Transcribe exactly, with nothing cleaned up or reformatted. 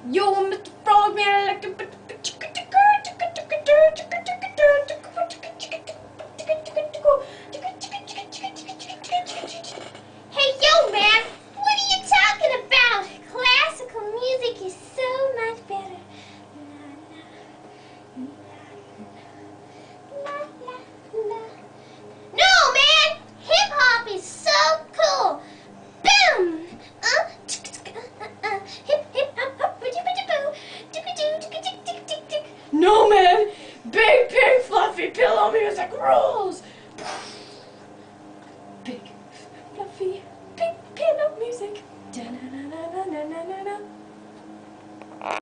Yo, Mister Frogman, I like to. Hey, yo, man! What are you talking about? Classical music is so much better. No, man! Hip-hop is so cool! Boom! Uh, uh, hip, hip, hop, hop, No, man! Big, pink, fluffy pillow music rules!